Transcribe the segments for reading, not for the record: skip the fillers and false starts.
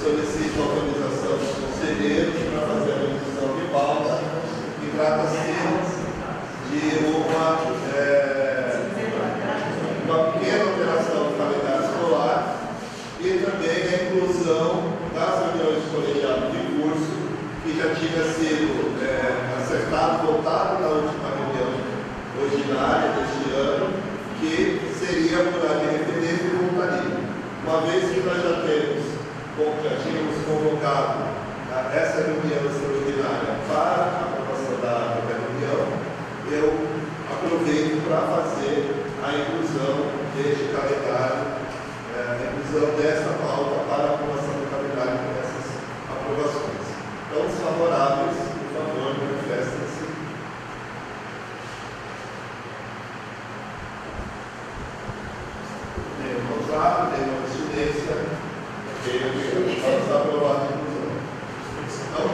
solicito autorização dos conselheiros para fazer a revisão de pauta, que trata-se de uma pequena alteração do calendário escolar e também a inclusão das reuniões de colegiado de curso, que já tinha sido acertado, votado na última reunião ordinária deste ano, que seria por área de referência e voluntarismo. Uma vez que nós já tínhamos convocado essa reunião extraordinária para a aprovação da reunião, eu aproveito para fazer a inclusão deste calendário, a inclusão desta pauta para a aprovação do calendário com essas aprovações. Então, os favoráveis, por favor, manifestem-se. Nenhum contrário, nenhuma abstinência. Vamos aprovar a inclusão. Então,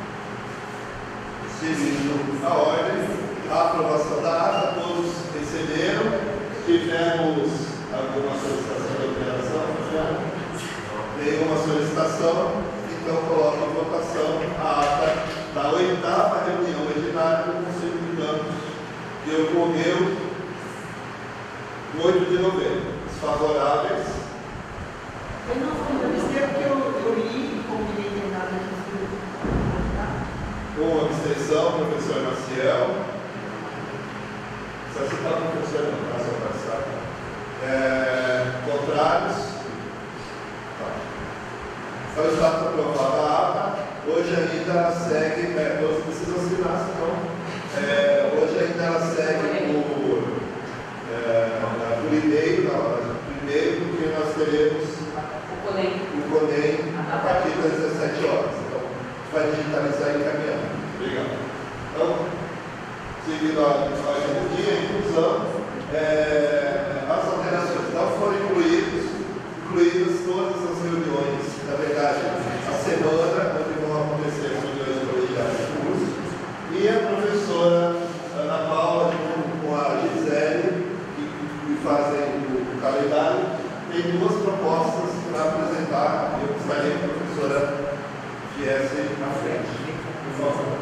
seguindo a ordem, a aprovação da ata, todos receberam. Tivemos alguma solicitação de alteração? Nenhuma solicitação. Então, coloco em votação a ata da 8ª reunião ordinária do Conselho de Campos, que ocorreu no 8 de novembro. Os favoráveis? Eu não sei porque eu li e combinei de nada Com abstenção, professor Maciel. Só citar o professor não, tá? Só para contrários? Tá. Então, está aprovada a ata. Hoje ainda ela segue, todos precisam assinar, então. Hoje ainda ela segue por e-mail, porque nós teremos o CONEM a partir das 17 horas. Então, vai digitalizar e encaminhar. Obrigado. Então, seguindo a ordem do dia, a inclusão, as alterações não foram incluídas todas as reuniões, na verdade, a semana onde vão acontecer as reuniões colegiais de curso, e a professora Ana Paula, junto com a Gisele, que fazem o calendário, tem duas propostas para apresentar. Eu gostaria que a professora viesse à frente. Por favor.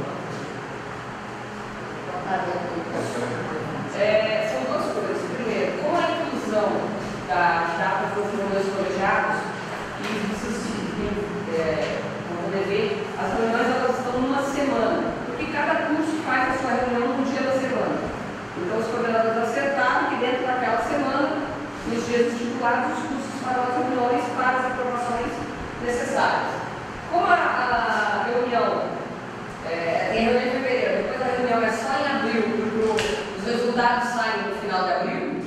São duas coisas. Primeiro, com a inclusão da data dos reuniões colegiados, e vocês vão poder ver, as reuniões elas estão numa semana, porque cada curso faz a sua reunião no dia da semana. Então, os coordenadores acertaram que dentro daquela semana, nos dias estipulados, os cursos farão as reuniões para as aprovações necessárias. Como a reunião tem reunião em fevereiro, depois a reunião é só em abril, porque os resultados saem no final de abril,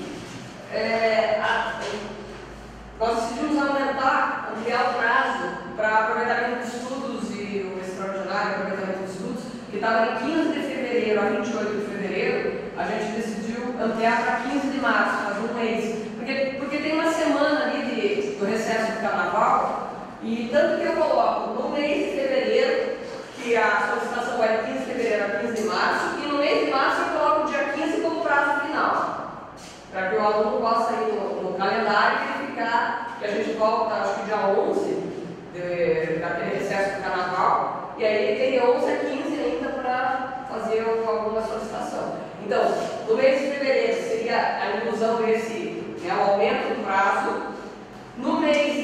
nós decidimos ampliar o prazo para aproveitamento de estudos e o extraordinário aproveitamento de estudos, que estava de 15 de fevereiro a 28 de fevereiro, a gente decidiu ampliar para 15 de março, faz um mês. Porque tem uma semana ali do recesso do carnaval, e tanto que eu coloco no mês de fevereiro, que a solicitação vai de 15 de fevereiro a 15 de março, e no mês de março eu coloco o dia 15 como prazo final, para que o aluno possa ir no calendário e verificar que a gente volta, acho que dia 11, daquele recesso do carnaval, e aí ele tem 11 a 15 ainda para fazer alguma solicitação. Então, no mês de fevereiro seria a inclusão desse, o aumento do prazo. No mês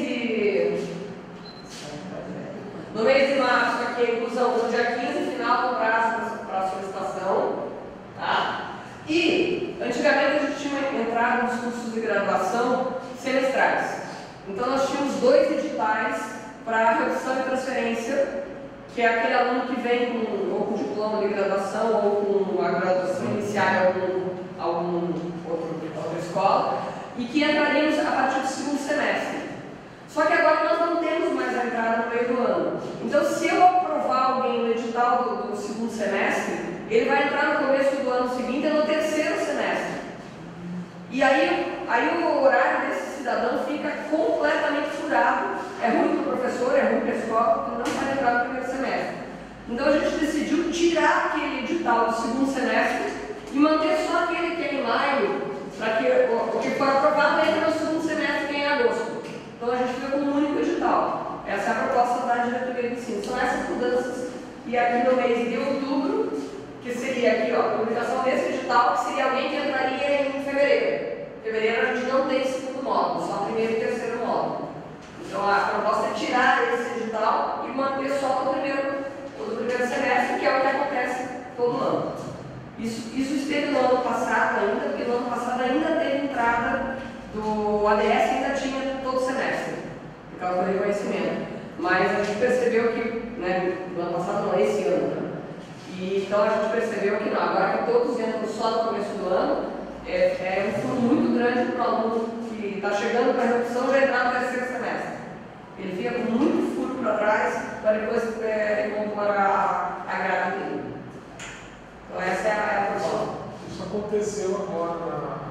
de março, aqui a inclusão no dia 15, final do prazo para a solicitação. Tá? E, antigamente, a gente tinha entrado nos cursos de graduação semestrais. Então, nós tínhamos 2 editais para redução e transferência, que é aquele aluno que vem ou com diploma de graduação ou com a graduação inicial em alguma outra escola, e que entraríamos a partir do segundo semestre. Só que agora nós não temos mais a entrada no meio do ano. Então, se eu aprovar alguém no edital do segundo semestre, ele vai entrar no começo do ano seguinte e no terceiro semestre. E aí o horário desse cidadão fica completamente furado. É ruim para o professor, é ruim para a escola, porque não vai entrar no primeiro semestre. Então, a gente decidiu tirar aquele edital do segundo semestre e manter só aquele que é em maio, para que o que for aprovado entre no segundo semestre, que é em agosto. Então, a gente fica com um único edital. Essa é a proposta da diretoria de ensino. São essas mudanças. E aqui no mês de outubro, que seria aqui, ó, publicação desse edital, que seria alguém que entraria em fevereiro. Em fevereiro a gente não tem segundo módulo, só primeiro e terceiro módulo. Então a proposta é tirar esse edital e manter só o do primeiro semestre, que é o que acontece todo ano. Isso esteve no ano passado ainda, porque no ano passado ainda teve entrada do ADS, ainda tinha todo semestre, por causa do reconhecimento. Mas a gente percebeu que, né, no ano passado não, esse ano, né? E então a gente percebeu que não, agora que todos entram só no começo do ano, é um furo muito grande para o aluno que está chegando para a redução já entrar no terceiro semestre. Ele fica com muito furo para trás para depois compor a grade dele. Então essa é a posição. Isso aconteceu agora na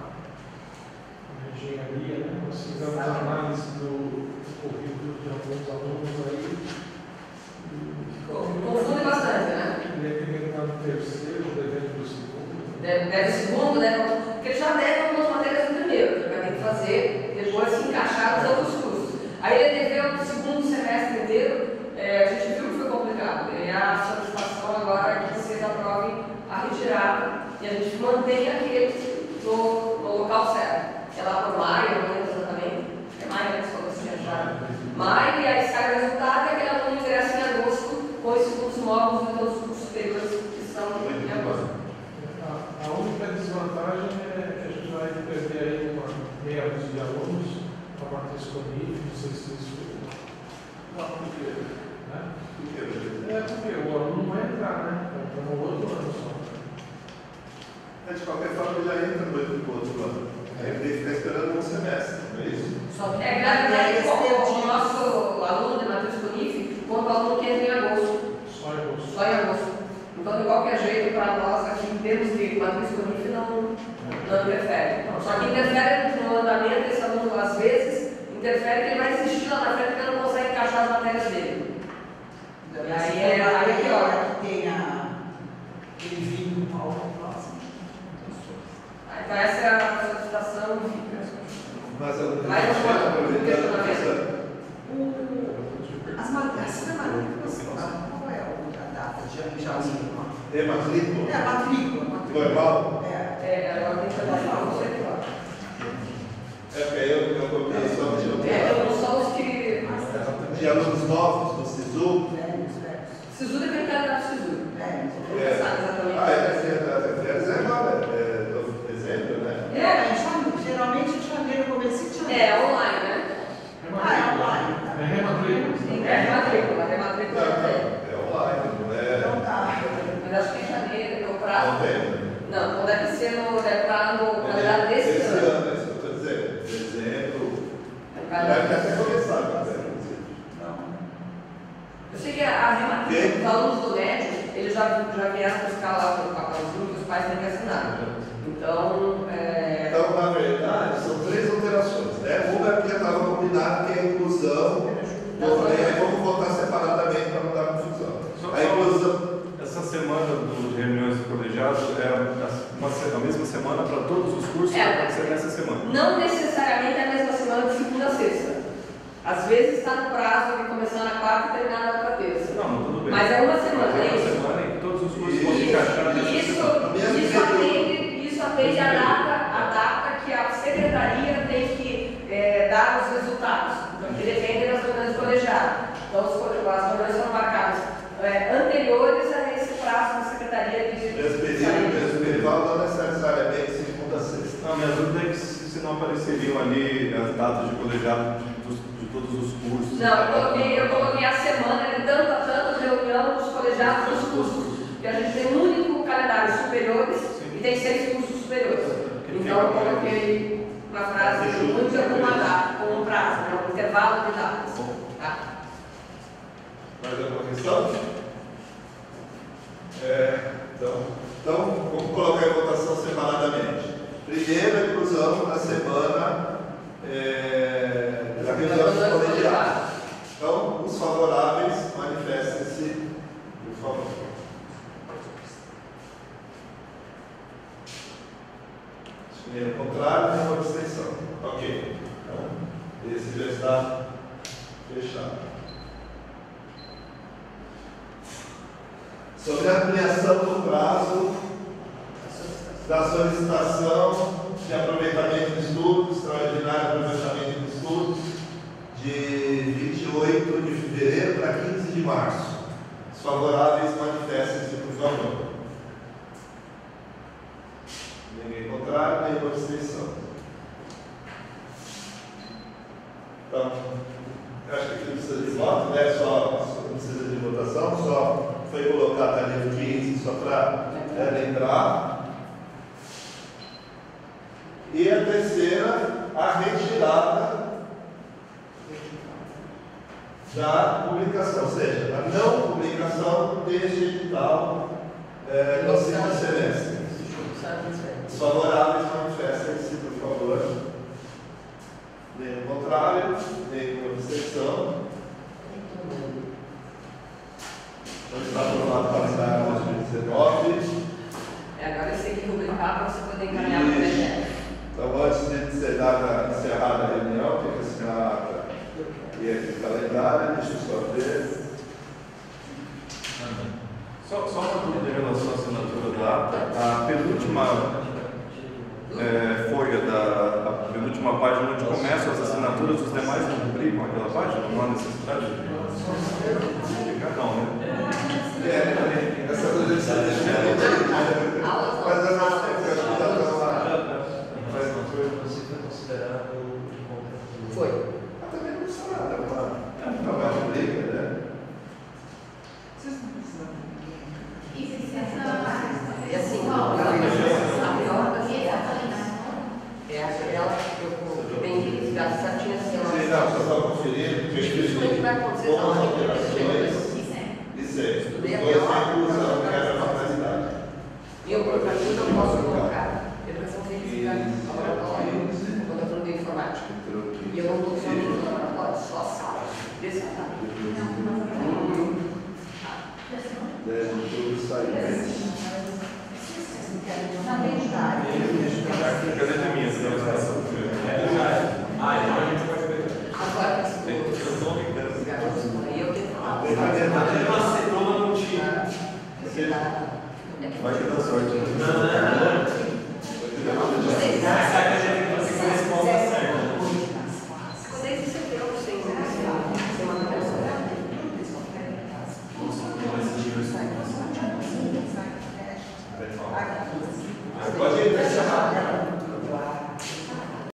engenharia, né? Nós fizemos análise do currículo de alguns alunos aí. Confunde bastante, né? Ele está no terceiro, devendo do segundo. Deve o segundo, porque ele já deve algumas matérias no primeiro, que ele vai ter que fazer, depois se encaixar nos outros cursos. Aí ele deveu o segundo semestre inteiro, a gente viu que foi complicado. E a solicitação agora é que vocês aprovem a retirada e a gente mantém aquele no local certo. É lá por maio, não lembro exatamente. É maio, né? Só você achar. Maio, e aí sai o resultado e aquele aluno ingressa em agosto com esses cursos novos e os cursos superiores que estão em agosto. A única desvantagem é que a gente vai perder aí uma meia dúzia de alunos para a matriz cognitivo, não sei se isso Não, por quê? né? Por quê? Porque o aluno não vai entrar, né? Está no outro ano só. De qualquer forma, ele já entra no outro ano. Aí ele tem que ficar esperando um semestre, não é isso? Só que é grave, o nosso aluno de matriz cognitivo, quanto o aluno que entra em agosto. Só em agosto. Só em agosto. Então, de qualquer jeito, para nós aqui, em termos de matriz cognitivo, não interfere. Só que interfere no andamento, esse aluno, às vezes, interfere que ele vai insistir lá na frente porque ele não consegue encaixar as matérias dele. E aí é pior. Que tenha ele vindo para o próximo. Então, essa é a solicitação. Mas eu Mais um questionamento. As matrículas, qual é a data de janeiro? É matrícula? É a matrícula. Normal? Agora tem que trabalhar com você agora. É porque eu copiei só Então, só os que. de alunos novos do SISU. SISU depende da realidade do SISU. Exatamente. Férias é agora, dezembro, né? Geralmente em janeiro, começo de janeiro. É online, né? É online. É rematrícula. Sim, é rematrícula. É online, não é? Então tá. Mas acho que em janeiro, é o prazo. Não tem. Não, então deve ser deve estar no calendário desse ano. É isso que eu estou dizendo. Dezembro. Deve até começar agora. Eu sei que a rematrícula, os alunos do médio, eles já vieram buscar lá o papelzinho que os pais têm que assinar. Então, Então, na verdade, são três alterações, né? Uma é que já estava combinado, que é a inclusão. Aí vamos votar separadamente para não dar confusão. A inclusão. Essa semana dos reuniões de colegiados é a mesma semana para todos os cursos, pode ser nessa semana. Não necessariamente é a mesma semana de segunda a sexta. Às vezes está no prazo de começar na quarta e terminar na outra terça. Não, tudo bem. Mas é uma semana, é é uma isso? semana em que todos os cursos vão se encaixar nessa semana. Isso atende a data que a secretaria tem que dar os resultados, porque depende das reuniões colegiadas. Então, as reuniões são marcadas anteriores a esse prazo da secretaria de Mesmo período, não necessariamente segunda a sexta. Não, minha dúvida é que se não apareceriam ali as datas de colegiado de todos os cursos. Não, eu coloquei a semana de tanto a tanto reunião dos colegiados dos cursos, porque a gente tem um único calendário superiores e tem 6 cursos superiores. Então eu coloquei uma frase muito com uma data, com um prazo, né, um intervalo de datas. Tá? Mais alguma questão? Então, vamos colocar em votação separadamente. Primeiro, a inclusão na semana da reunião dos colegiados. Então, os favoráveis, manifestem-se, por favor. Se ninguém é contrário, tem uma abstenção. Ok. Então, esse já está fechado. Sobre a ampliação do prazo da solicitação de aproveitamento de estudos, extraordinário aproveitamento de estudos, de 28 de fevereiro para 15 de março. Os favoráveis manifestem-se, por favor. Ninguém contrário, nenhuma abstenção. Então, eu acho que aqui não precisa de voto, né? Só não precisa de votação, só foi colocado ali o 15, só para lembrar. E a terceira, a retirada da publicação, ou seja, a não publicação deste edital no segundo semestre. Os favoráveis manifestem-se, por favor. Nenhum contrário, nenhuma abstenção. Então está aprovado o calendário de 2019. Agora eu sei que rubricar para você poder encaminhar para o PDF. Então, antes de ser encerrada a reunião, tem que assinar a ata e aqui o calendário. Deixa eu só ver. Só uma dúvida em relação à assinatura da ata. A penúltima folha a penúltima página onde começam as assinaturas, os demais não publicam aquela página? Não há necessidade de publicar, não, né? Essa coisa de ser deixada. Mas a nossa aplicação lá. Você foi considerado de conta? Foi. Mas também não precisa nada, é uma trabalho de briga, né? Vocês não precisam. E assim, a pior das é aquela que tem dados certinhos assim. Sim, não, só estava conferindo, porque Dificilmente vai acontecer com as não, alterações e sempre. Os dois têm inclusão, que era a finalidade. E eu, por exemplo, não posso colocar educação física, laboratório, laboratório de informática. E eu não estou usando o laboratório, só a sala. Desse lado. Deve tudo sair. Cadê a minha? Então a gente pode ver. Agora, os garotos por aí, eu tenho que falar. Uma cenoura não tinha. Vai que dá sorte.